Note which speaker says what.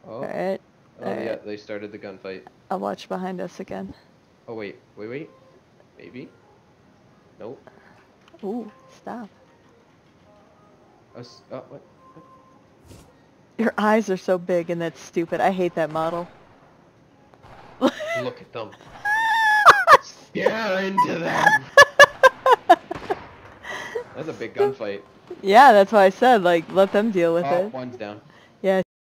Speaker 1: Oh,
Speaker 2: Alright.
Speaker 1: oh yeah,
Speaker 2: Alright.
Speaker 1: they started the gunfight.
Speaker 2: I'll watch behind us again.
Speaker 1: Oh wait. Maybe? Nope.
Speaker 2: Ooh, stop.
Speaker 1: Oh, what?
Speaker 2: Your eyes are so big and that's stupid. I hate that model.
Speaker 1: Look at them. Stare into them. That's a big gunfight.
Speaker 2: Yeah, that's why I said, like, let them deal with
Speaker 1: Oh,
Speaker 2: it.
Speaker 1: one's down.